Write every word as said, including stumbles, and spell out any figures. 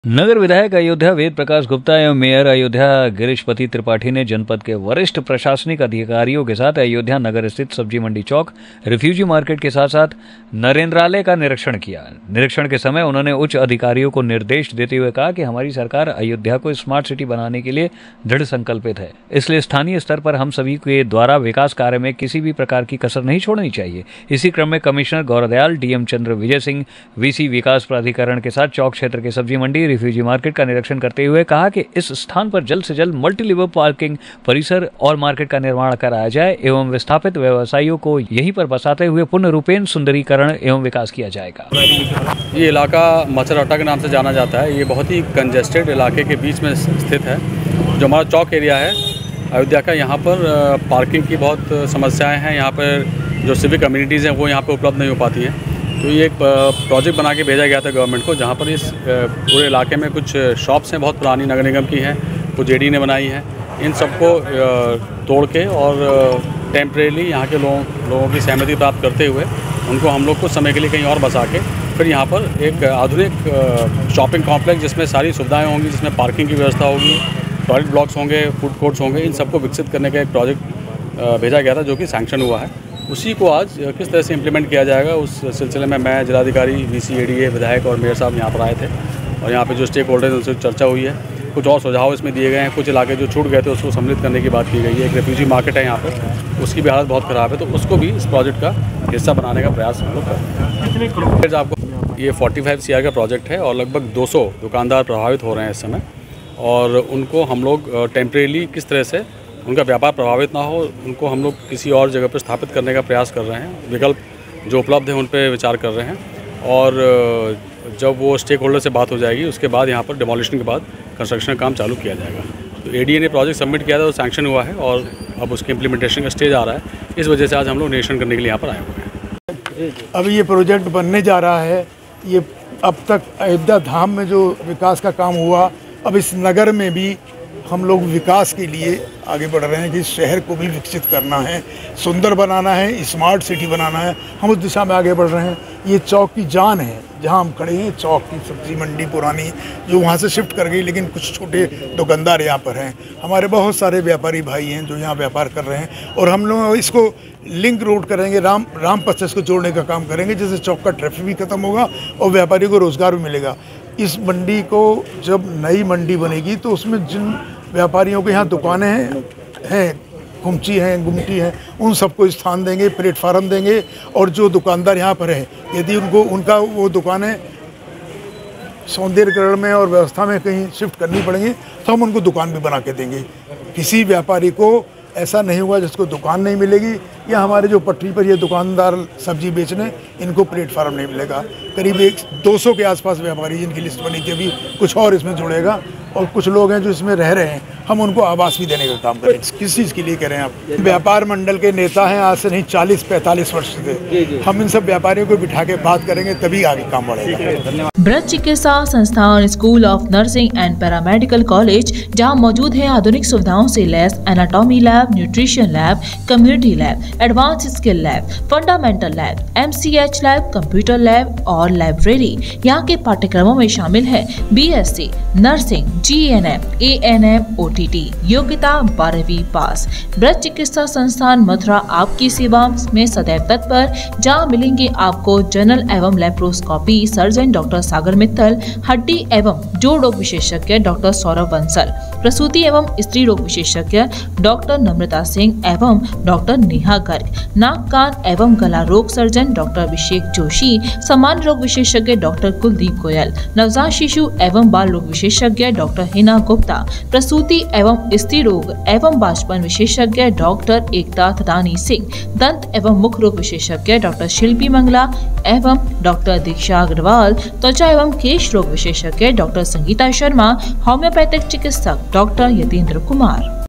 नगर विधायक अयोध्या वेद प्रकाश गुप्ता एवं मेयर अयोध्या गिरीशपति त्रिपाठी ने जनपद के वरिष्ठ प्रशासनिक अधिकारियों के साथ अयोध्या नगर स्थित सब्जी मंडी चौक, रिफ्यूजी मार्केट के साथ साथ नरेंद्रालय का निरीक्षण किया। निरीक्षण के समय उन्होंने उच्च अधिकारियों को निर्देश देते हुए कहा कि हमारी सरकार अयोध्या को स्मार्ट सिटी बनाने के लिए दृढ़ संकल्पित है, इसलिए स्थानीय स्तर पर हम सभी के द्वारा विकास कार्य में किसी भी प्रकार की कसर नहीं छोड़नी चाहिए। इसी क्रम में commissioner Gaurdayal, DM Chandra Vijay Singh, VC विकास प्राधिकरण के साथ चौक क्षेत्र के सब्जी मंडी, रिफ्यूजी मार्केट का निरीक्षण करते हुए कहा कि इस स्थान पर जल्द से जल्द मल्टी लेवल पार्किंग परिसर और मार्केट का निर्माण कराया जाए एवं विस्थापित व्यवसायियों को यहीं पर बसाते हुए पूर्ण रूपेण सुंदरीकरण एवं विकास किया जाएगा। ये इलाका मचरौटा के नाम से जाना जाता है। ये बहुत ही कंजेस्टेड इलाके के बीच में स्थित है। जो हमारा चौक एरिया है अयोध्या का, यहाँ पर पार्किंग की बहुत समस्याएं हैं। यहाँ पर जो सिविक कम्युनिटीज़ हैं वो यहाँ पर उपलब्ध नहीं हो पाती हैं। तो ये एक प्रोजेक्ट बना के भेजा गया था गवर्नमेंट को, जहाँ पर इस पूरे इलाके में कुछ शॉप्स हैं बहुत पुरानी, नगर निगम की हैं, कुछ जेडी ने बनाई हैं। इन सबको तोड़ के और टेम्परेली यहाँ के लोगों लोगों की सहमति प्राप्त करते हुए उनको हम लोग कुछ समय के लिए कहीं और बसा के फिर यहाँ पर एक आधुनिक शॉपिंग कॉम्प्लेक्स जिसमें सारी सुविधाएँ होंगी, जिसमें पार्किंग की व्यवस्था होगी, टॉयलेट ब्लॉक्स होंगे, फूड कोर्ट्स होंगे, इन सबको विकसित करने का एक प्रोजेक्ट भेजा गया था जो कि सैंक्शन हुआ है। उसी को आज किस तरह से इम्प्लीमेंट किया जाएगा उस सिलसिले में मैं, जिलाधिकारी, वीसी, एडीए, विधायक और मेयर साहब यहाँ पर आए थे और यहाँ पे जो स्टेक होल्डर हैं उनसे चर्चा हुई है। कुछ और सुझाव इसमें दिए गए हैं। कुछ इलाके जो छूट गए थे उसको सम्मिलित करने की बात की गई है। एक रिफ्यूजी मार्केट है यहाँ पर, उसकी भी हालत बहुत ख़राब है, तो उसको भी इस प्रोजेक्ट का हिस्सा बनाने का प्रयास हम लोग कर रहे हैं। आपको ये पैंतालीस सी आर का प्रोजेक्ट है और लगभग दो सौ दुकानदार प्रभावित हो रहे हैं इस समय, और उनको हम लोग टेम्परेली किस तरह से उनका व्यापार प्रभावित ना हो, उनको हम लोग किसी और जगह पर स्थापित करने का प्रयास कर रहे हैं। विकल्प जो उपलब्ध है उन पर विचार कर रहे हैं और जब वो स्टेक होल्डर से बात हो जाएगी उसके बाद यहाँ पर डिमोलिशन के बाद कंस्ट्रक्शन का काम चालू किया जाएगा। तो एडीए ने प्रोजेक्ट सबमिट किया था, वो सैंक्शन हुआ है और अब उसके इम्प्लीमेंटेशन का स्टेज आ रहा है। इस वजह से आज हम लोग निरीक्षण करने के लिए यहाँ पर आए हुए हैं। अब ये प्रोजेक्ट बनने जा रहा है। ये अब तक अयोध्या धाम में जो विकास का काम हुआ, अब इस नगर में भी हम लोग विकास के लिए आगे बढ़ रहे हैं कि इस शहर को भी विकसित करना है, सुंदर बनाना है, स्मार्ट सिटी बनाना है। हम उस दिशा में आगे बढ़ रहे हैं। ये चौक की जान है जहां हम खड़े हैं। चौक की सब्जी मंडी पुरानी जो वहां से शिफ्ट कर गई, लेकिन कुछ छोटे दुकानदार यहाँ पर हैं। हमारे बहुत सारे व्यापारी भाई हैं जो यहाँ व्यापार कर रहे हैं और हम लोग इसको लिंक रोड करेंगे, राम राम पथ से इसको जोड़ने का काम करेंगे, जिससे चौक का ट्रैफिक भी खत्म होगा और व्यापारियों को रोज़गार भी मिलेगा। इस मंडी को जब नई मंडी बनेगी तो उसमें जिन व्यापारियों के यहाँ दुकानें हैं हैं गुमची हैं गुमटी हैं उन सबको स्थान देंगे, प्लेटफार्म देंगे, और जो दुकानदार यहाँ पर हैं यदि उनको उनका वो दुकानें सौंदर्यकरण में और व्यवस्था में कहीं शिफ्ट करनी पड़ेंगी तो हम उनको दुकान भी बना के देंगे। किसी व्यापारी को ऐसा नहीं हुआ जिसको दुकान नहीं मिलेगी, या हमारे जो पटरी पर ये दुकानदार सब्जी बेचने इनको प्लेटफार्म नहीं मिलेगा। करीब एक दो सौ के आसपास व्यापारी जिनकी लिस्ट बनी थी, अभी कुछ और इसमें जुड़ेगा, और कुछ लोग हैं जो इसमें रह रहे हैं, हम उनको आवास भी देने का काम करें। किस चीज़ के लिए करें आप? व्यापार मंडल के नेता हैं, आज से नहीं चालीस पैंतालीस वर्ष से। हम इन सब व्यापारियों को बिठा के बात करेंगे तभी आगे काम बढ़ेगा। ब्रज चिकित्सा संस्थान, school of nursing and paramedical college, जहां मौजूद है आधुनिक सुविधाओं से लैस anatomy lab, nutrition lab, community lab, advance skill lab, fundamental lab, MCH lab, computer lab और लाइब्रेरी। यहाँ के पाठ्यक्रमों में शामिल है BSc nursing, GNM, ANM, OTT, योग्यता बारहवीं पास। ब्रज चिकित्सा संस्थान मथुरा आपकी सेवा में सदैव तत्पर, जहाँ मिलेंगे आपको जनरल एवं laparoscopy surgeon doctor Sagar Mittal, हड्डी एवं जोड़ रोग विशेषज्ञ डॉक्टर सौरभ बंसल, प्रसूति एवं स्त्री रोग विशेषज्ञ डॉक्टर नम्रता सिंह एवं डॉक्टर नेहा गर्ग, नाक कान एवं गला रोग सर्जन डॉक्टर अभिषेक जोशी, सामान्य रोग विशेषज्ञ डॉक्टर कुलदीप गोयल, नवजात शिशु एवं बाल रोग विशेषज्ञ डॉक्टर हिना गुप्ता, प्रसूति एवं स्त्री रोग एवं बाष्पन विशेषज्ञ डॉक्टर एकता थदानी सिंह, दंत एवं मुख रोग विशेषज्ञ डॉक्टर शिल्पी मंगला एवं डॉक्टर दीक्षा अग्रवाल, त्वचा एवं केश रोग विशेषज्ञ डॉक्टर संगीता शर्मा, होम्योपैथिक चिकित्सक डॉक्टर यतीन्द्र कुमार।